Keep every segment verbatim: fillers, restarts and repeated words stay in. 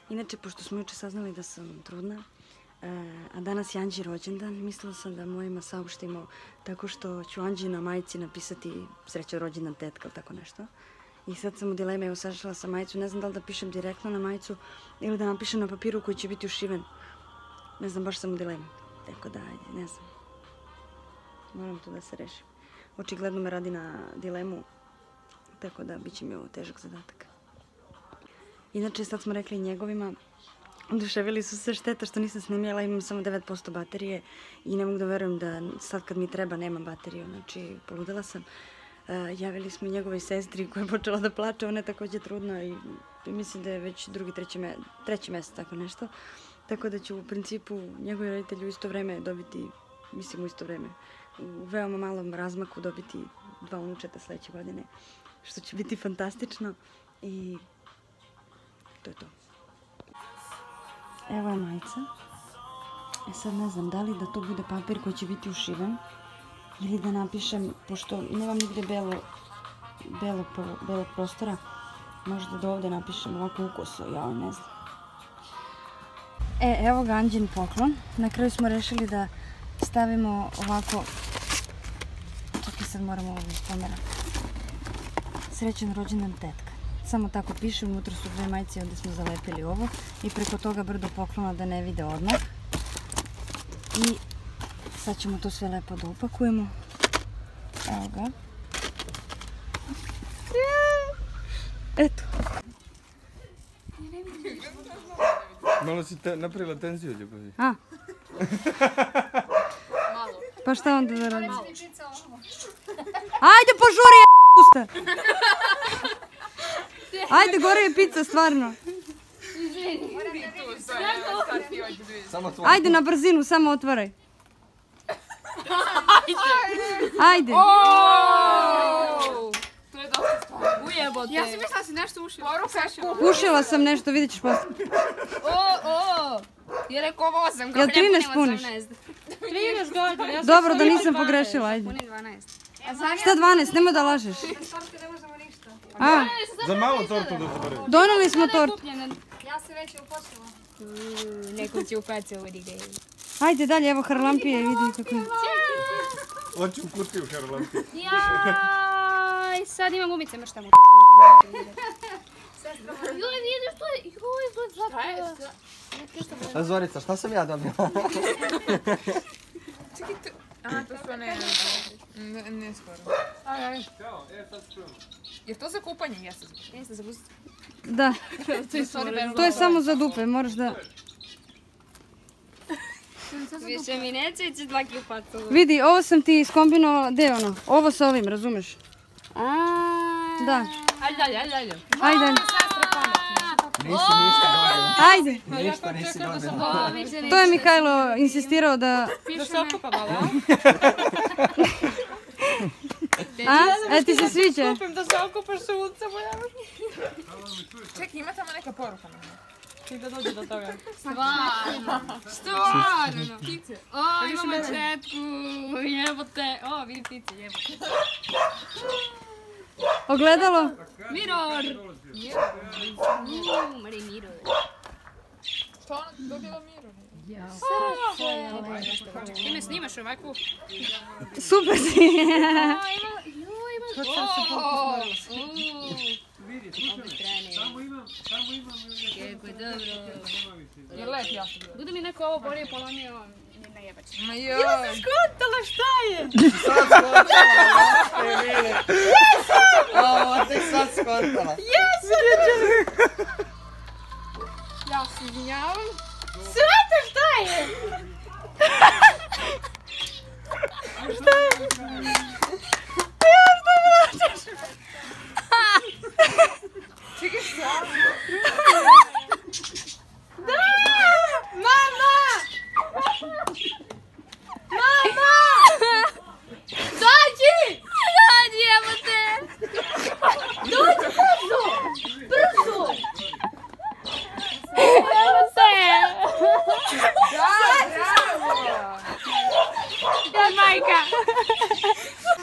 Inače, pošto smo juče saznali da sam trudna, a danas je Anđi rođendan, mislila sam da mojima saopštimo tako što ću Anđi na majici napisati srećan rođendan tetka ili tako nešto. I sad sam u dileme, evo sašla sam majicu, ne znam da li da pišem direktno na majicu ili da napišem na papiru koji će biti ušiven. Ne znam, baš sam u dileme. Tako da, ajde, ne znam. Moram to da se rešim. Očigledno me radi na dilemu, tako da bit će mi ovo težak zadatak. Inače, sad smo rekli njegovima, oduševili su se, šteta što nisam snimjela, imam samo devet posto baterije i ne mogu da verujem da sad kad mi treba nemam bateriju, znači poludela sam. Javili smo i njegovoj sestri koja je počela da plače, ona je također trudna i mislim da je već drugi, treći mjesec, tako nešto. Tako da ću u principu njegovi roditelji u isto vreme dobiti, mislim u isto vreme, u veoma malom razmaku dobiti dva unučeta sljedeće godine, što će biti fantastično i to je to. Evo je majica. E sad ne znam da li da to bude papir koji će biti ušiven ili da napišem, pošto nemam nigde belo, belo, belo prostora, možda da ovdje napišem ovako ukoso, ja ne znam. E, evo ga Anđin poklon. Na kraju smo rešili da stavimo ovako, čekaj sad moramo ovo pomerati. Srećan rođendan tetka. Samo tako piše, unutra su dve majice, ovdje smo zalepili ovo i preko toga brdo poklona da ne vide odmah. I sad ćemo to sve lepo da upakujemo. Evo ga. Eto. Malo si napravila tenziju, ljubavi. A? Malo. Pa šta onda da radim? Ajde požuri, je pusta! Ajde, gore je pizza, stvarno. Ajde na brzinu, samo otvaraj. Ajde. To je dosta stvar. Ujebote. Ja sam mislila si nešto ušila. Ušila sam nešto, vidjet ćeš poslije. O, o. Je rekao ovo osam. Jel trinaest puniš? trinaest godina. Dobro, da nisam pogrešila, ajde. Puni dvanaest. Šta dvanaest, nemoj da lažeš. A, Za malo tortu da se bere. doneli smo tortu. Ja se već upočela. Nekom će upaci ovo ide. Ajde dalje, evo harlampije, vidi kako je. Oči u kutiju, Harlampi. Jaj, sad imam gumice, mršta mu. Joj, vidiš to je, joj, to je zlatko. A Zorica, šta sam ja dobila? Čekaj, to... A, to su one... Ne, ne skoro. Aj, aj. Je to za kupanje? Jeste za kupanje. Jeste za gusiti. Da, to je samo za dupe, moraš da... Više mi neće ići dva kljupaca. Vidi, ovo sam ti iskombinovala, gdje je ono? Ovo sa ovim, razumeš? Da. Ajde dalje, ajde dalje. Ajde. Nisi ništa dobila. Ajde. Ništa nisi dobila. To je Mihajlo insistirao da... Da se okupa malo, a? A? E, ti se sviđa? Kupim da se okupaš sa ulicama. Čekaj, ima tamo neka poruka na mene. Ček da dođe do toga. Stvarno. Stvarno. Ptice. O, imamo četku. Jebote. O, vidi ptice, jebote. Ogledalo? Miror. Uuu, Mari Miror. Što ona dobila Miror? Ti me snimaš ovako? Super si. Joj, ima... Oooo. Samo imam, samo imam. Kako dobro. Je lep jasno. Budu mi neko ovo bolje polomio, ne jebač. Ma joj. Ja sam skontala šta je. Sad skontala, Emile. Jesam! Ovo, tek sad skontala. Jesam! Ja se izvinjavam. Svete šta je? Šta je? Ja šta plačeš? Čekaj šta? Da! Mama! Mama! Dođi! Dođi, evo te! Dođi brzo! Brzo! Evo te! Da, bravo! Ja, majka!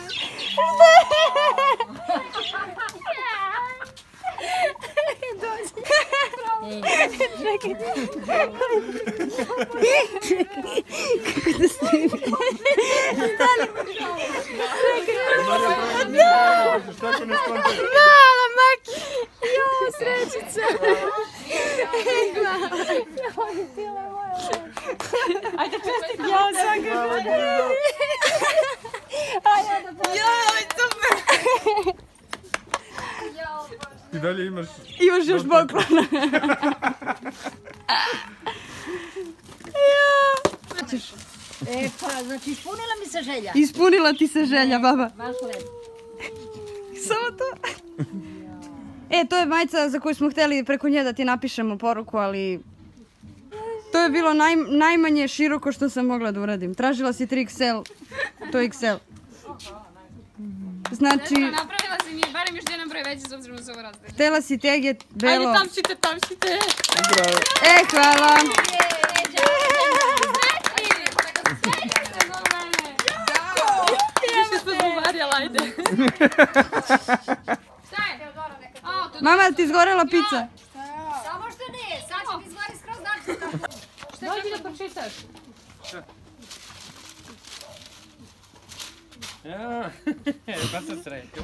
Kako da snimim? Mala Maki! Jo, srećica! Ajde čestit! Ja sam ga želim! Joj, super! I dalje imaš... Imaš još poklona. E pa, znači ispunila mi se želja. Ispunila ti se želja, baba. Baš lepo. Samo to. E, to je majica za koju smo htjeli preko nje da ti napišemo poruku, ali... To je bilo naj, najmanje široko što sam mogla da uradim. Tražila si tri iks el, to je iks el. Znači... Napravila si mi barem još jedan broj veći s obzirom da se ovo razdelje. Htjela si teget, belo... Ajde, tamšite, tamšite! E, hvala! Više smo zbuvarjala, ajde. Šta je? Mama, ti izgorela pizza? Samo što ne, sad će ti izgori skroz način. Dođi da pročitaš. Ja, pa sam sreću.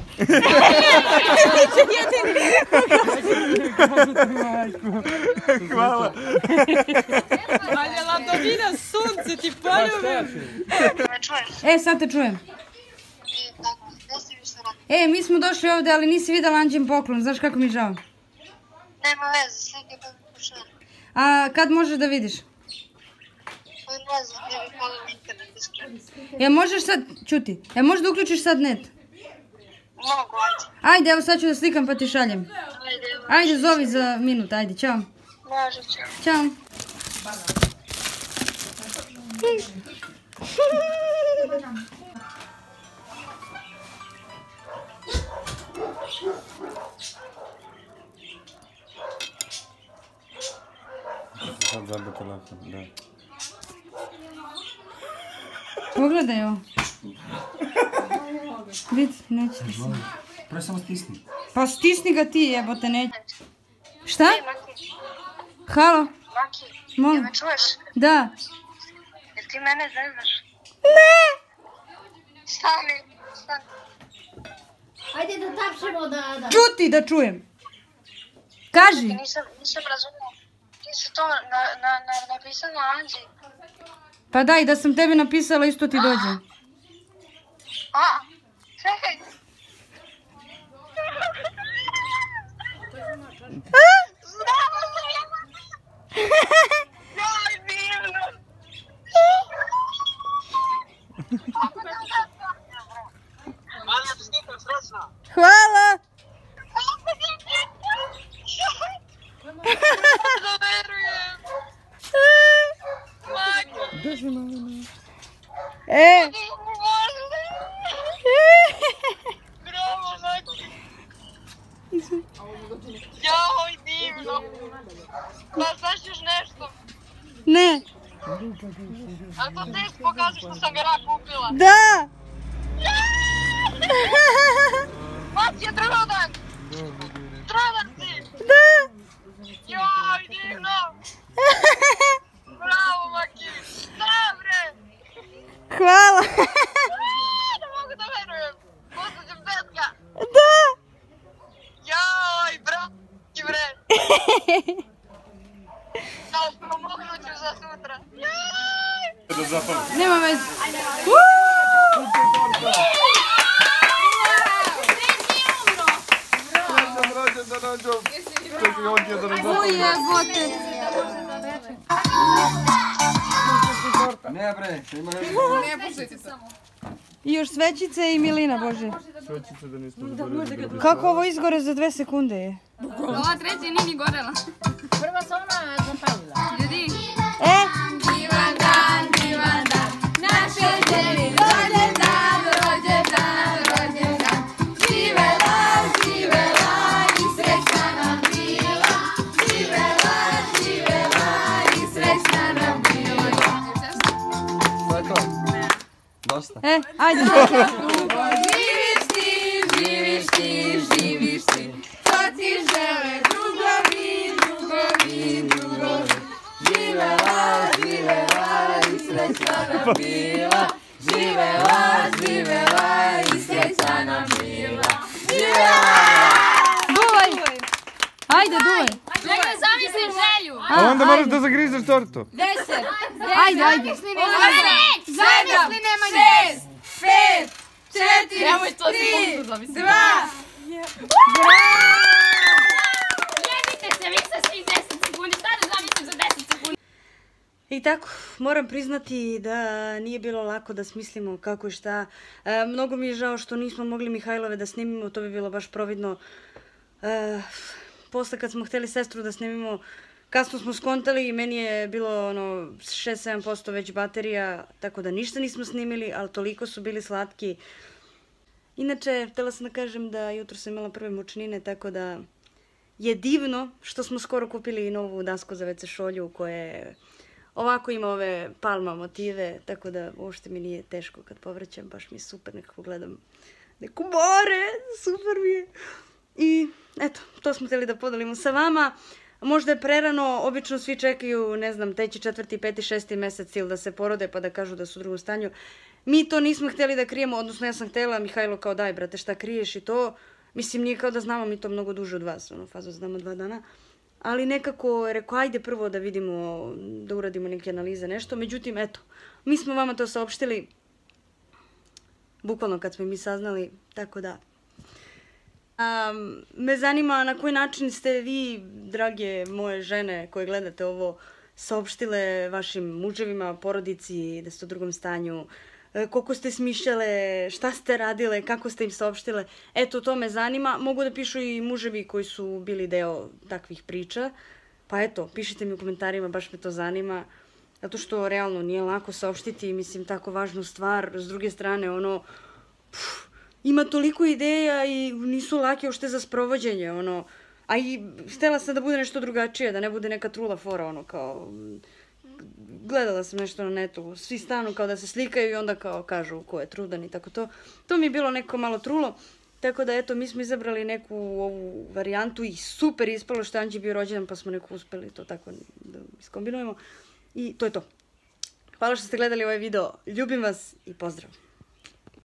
Hvala. Ajde, Ladovina, sunce ti poljubim. E, sad te čujem. E, mi smo došli ovdje, ali nisi vidjela Anđin poklon, znaš kako mi je žao. Nema veze, slike pa mi pošaljem. A kad možeš da vidiš? Pa ne znam, ne bih mogla internet iskreno. E, možeš sad, čuti, e, možeš da uključiš sad net? Mogu, ajde. Ajde, evo sad ću da slikam pa ti šaljem. Ajde, evo. Ajde, zovi za minut, ajde, čao. Može, čao. Ćao. Sad zabio telefon, da. Pogledaj ovo. Vidi, neće ti se. Prvo samo stisni. Pa stisni ga ti, jebote, neće. Šta? Ej, Maki, Halo? Maki, Molim. jel me čuješ? Da. Jer ti mene zezaš? Ne! Stani, stani. Ajde da tapšemo da... da. Čuti da čujem. Kaži. Nisam, nisam razumio. Ti si to na, na, na, napisala Anđi. Pa daj, da sam tebi napisala, isto ti dođe. A, čekaj. Znala sam ja. Joj, divno. Manja, ti snikam srećna. Hvala! Da verujem. Maki. E! Bravo, Maki. Joj, divno. Pa znaš još nešto? Ne! A to test pokaže što sam ga ja kupila. Da! Maki je trudan. Trudan si. Da! Joj, divno. Bravo, Maki. Da, bre. Hvala! Ne mogu da verujem. Poslaćem tetka. Da! Joj, bravo, bre. Kao promognuću za sutra. Joj. Da zapalim. Nema veze. Rođen, da nađem. Čekaj, on je da ne zapalim. Ujebote! Ne bre, ima nešto. Ne, puštajte se. I još svećice i milina, Bože. Svećice da nismo zaboravili. Kako ovo izgore za dve sekunde je? Ova treća nije ni gorela. Prva se ona zapalila. Ljudi. E! Divan dan, divan dan, naše ženi rođen dan, rođen dan, rođen dan. Živela, živela i srećna nam bila. Živela, živela i srećna nam bila. To je to. Dosta. E, ajde. Živiš ti, živiš ti, živiš ti, to ti žele drugovi, drugovi, drugovi. srećna bila, živela, živela i srećna bila. Živela! Duvaj! Ajde, duvaj! Neka zamislim želju! A onda moraš da zagrizeš tortu. Deset! Ajde, ajde! Zamisli Nemanja! Šest! Pet! Četiri! Tri! Dva! Jebite se, vi sa svih deset sekundi, šta da zamislim za deset sekundi? I tako, moram priznati da nije bilo lako da smislimo kako i šta. E, mnogo mi je žao što nismo mogli Mihajlove da snimimo, to bi bilo baš providno. E, posle kad smo hteli sestru da snimimo, kasno smo skontali i meni je bilo ono šest do sedam posto već baterija, tako da ništa nismo snimili, ali toliko su bili slatki. Inače, htela sam da kažem da jutro sam imala prve mučnine, tako da je divno što smo skoro kupili novu dasku za ve ce šolju koja je ovako ima ove palma motive, tako da uopšte mi nije teško kad povraćam, baš mi je super, nekako gledam neko more, super mi je. I eto, to smo htjeli da podelimo sa vama. Možda je prerano, obično svi čekaju, ne znam, treći, četvrti, peti, šesti mesec ili da se porode pa da kažu da su u drugom stanju. Mi to nismo htjeli da krijemo, odnosno ja sam htjela, Mihajlo kao daj brate šta kriješ i to. Mislim, nije kao da znamo mi to mnogo duže od vas, ono, fazu znamo dva dana. Ali nekako je rekao, ajde prvo da vidimo, da uradimo neke analize, nešto. Međutim, eto, mi smo vama to saopštili, bukvalno kad smo mi saznali, tako da. Um, me zanima na koji način ste vi, drage moje žene koje gledate ovo, saopštile vašim muževima, porodici, da ste u drugom stanju, koliko ste smišljale, šta ste radile, kako ste im saopštile. Eto, to me zanima. Mogu da pišu i muževi koji su bili deo takvih priča. Pa eto, pišite mi u komentarima, baš me to zanima. Zato što realno nije lako saopštiti, mislim, tako važnu stvar. S druge strane, ono, pff, ima toliko ideja i nisu lake uopšte za sprovođenje, ono. A i htjela sam da bude nešto drugačije, da ne bude neka trula fora, ono, kao... Gledala sam nešto na netu, svi stanu kao da se slikaju i onda kao kažu ko je trudan i tako to. To mi je bilo neko malo trulo, tako da eto, mi smo izabrali neku ovu varijantu i super ispalo što je Anđi bio rođendan pa smo neko uspeli to tako da iskombinujemo. I to je to. Hvala što ste gledali ovaj video, ljubim vas i pozdrav!